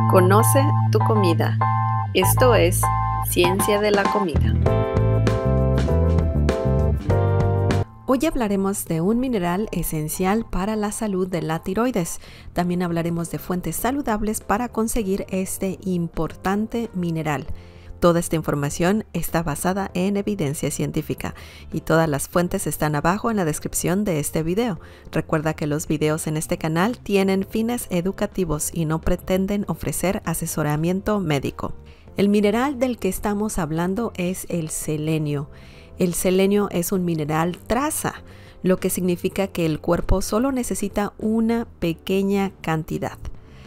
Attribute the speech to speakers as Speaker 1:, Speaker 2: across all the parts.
Speaker 1: Conoce tu comida. Esto es Ciencia de la Comida. Hoy hablaremos de un mineral esencial para la salud de la tiroides. También hablaremos de fuentes saludables para conseguir este importante mineral. Toda esta información está basada en evidencia científica y todas las fuentes están abajo en la descripción de este video. Recuerda que los videos en este canal tienen fines educativos y no pretenden ofrecer asesoramiento médico. El mineral del que estamos hablando es el selenio. El selenio es un mineral traza, lo que significa que el cuerpo solo necesita una pequeña cantidad.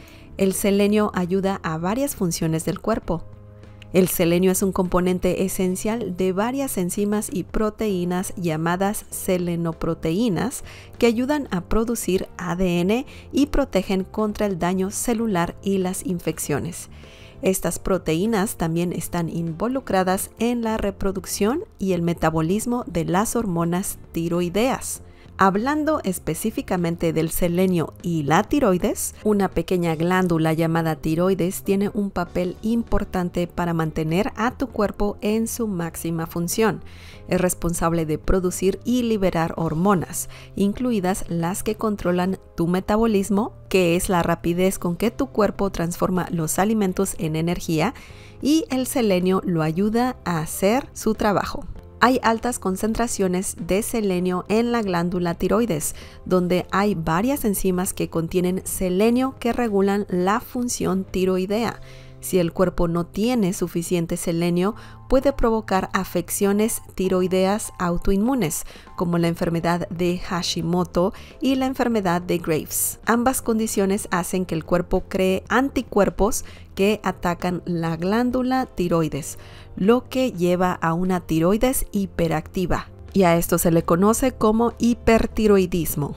Speaker 1: El selenio ayuda a varias funciones del cuerpo. El selenio es un componente esencial de varias enzimas y proteínas llamadas selenoproteínas que ayudan a producir ADN y protegen contra el daño celular y las infecciones. Estas proteínas también están involucradas en la reproducción y el metabolismo de las hormonas tiroideas. Hablando específicamente del selenio y la tiroides, una pequeña glándula llamada tiroides tiene un papel importante para mantener a tu cuerpo en su máxima función. Es responsable de producir y liberar hormonas, incluidas las que controlan tu metabolismo, que es la rapidez con que tu cuerpo transforma los alimentos en energía, y el selenio lo ayuda a hacer su trabajo. Hay altas concentraciones de selenio en la glándula tiroides, donde hay varias enzimas que contienen selenio que regulan la función tiroidea. Si el cuerpo no tiene suficiente selenio, puede provocar afecciones tiroideas autoinmunes, como la enfermedad de Hashimoto y la enfermedad de Graves. Ambas condiciones hacen que el cuerpo cree anticuerpos que atacan la glándula tiroides, lo que lleva a una tiroides hiperactiva. Y a esto se le conoce como hipertiroidismo,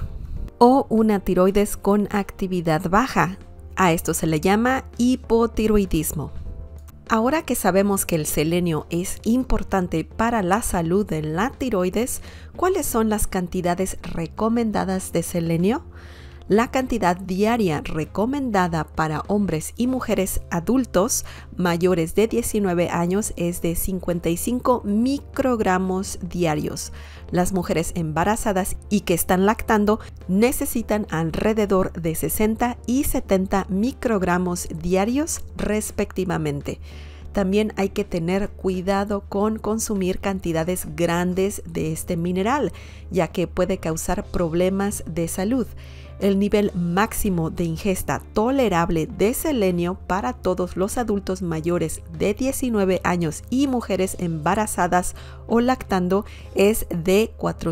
Speaker 1: o una tiroides con actividad baja. A esto se le llama hipotiroidismo. Ahora que sabemos que el selenio es importante para la salud de la tiroides, ¿cuáles son las cantidades recomendadas de selenio? La cantidad diaria recomendada para hombres y mujeres adultos mayores de 19 años es de 55 microgramos diarios. Las mujeres embarazadas y que están lactando necesitan alrededor de 60 y 70 microgramos diarios respectivamente. También hay que tener cuidado con consumir cantidades grandes de este mineral, ya que puede causar problemas de salud. El nivel máximo de ingesta tolerable de selenio para todos los adultos mayores de 19 años y mujeres embarazadas o lactando es de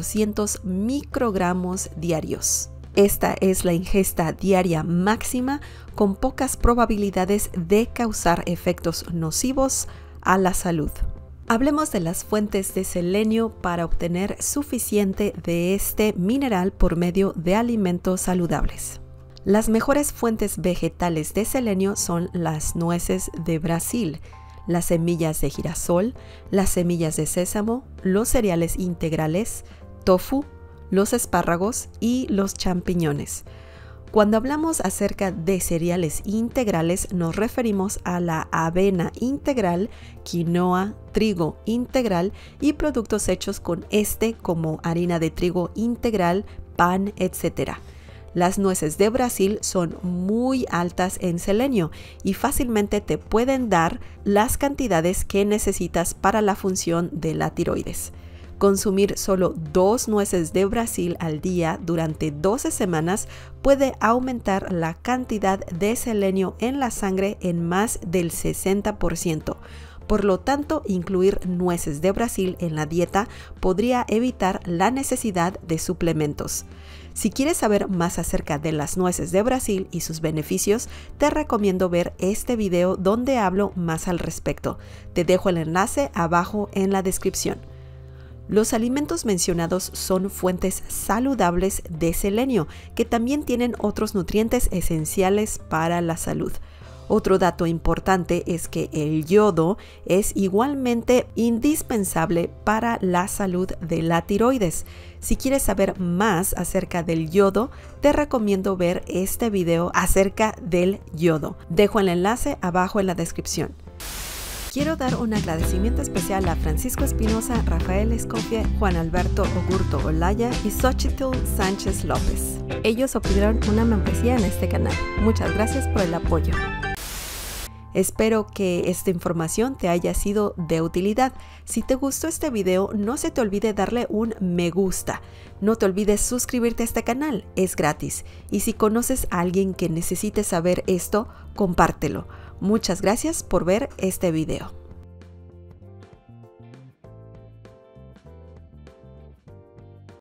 Speaker 1: 400 microgramos diarios. Esta es la ingesta diaria máxima con pocas probabilidades de causar efectos nocivos a la salud. Hablemos de las fuentes de selenio para obtener suficiente de este mineral por medio de alimentos saludables. Las mejores fuentes vegetales de selenio son las nueces de Brasil, las semillas de girasol, las semillas de sésamo, los cereales integrales, tofu, los espárragos y los champiñones. Cuando hablamos acerca de cereales integrales, nos referimos a la avena integral, quinoa, trigo integral y productos hechos con como harina de trigo integral, pan, etc. Las nueces de Brasil son muy altas en selenio y fácilmente te pueden dar las cantidades que necesitas para la función de la tiroides. Consumir solo 2 nueces de Brasil al día durante 12 semanas puede aumentar la cantidad de selenio en la sangre en más del 60%. Por lo tanto, incluir nueces de Brasil en la dieta podría evitar la necesidad de suplementos. Si quieres saber más acerca de las nueces de Brasil y sus beneficios, te recomiendo ver este video donde hablo más al respecto. Te dejo el enlace abajo en la descripción. Los alimentos mencionados son fuentes saludables de selenio, que también tienen otros nutrientes esenciales para la salud. Otro dato importante es que el yodo es igualmente indispensable para la salud de la tiroides. Si quieres saber más acerca del yodo, te recomiendo ver este video acerca del yodo. Dejo el enlace abajo en la descripción. Quiero dar un agradecimiento especial a Francisco Espinosa, Rafael Escoffier, Juan Alberto Ogurto Olaya y Xochitl Sánchez López. Ellos obtuvieron una membresía en este canal. Muchas gracias por el apoyo. Espero que esta información te haya sido de utilidad. Si te gustó este video, no se te olvide darle un me gusta. No te olvides suscribirte a este canal, es gratis. Y si conoces a alguien que necesite saber esto, compártelo. Muchas gracias por ver este video.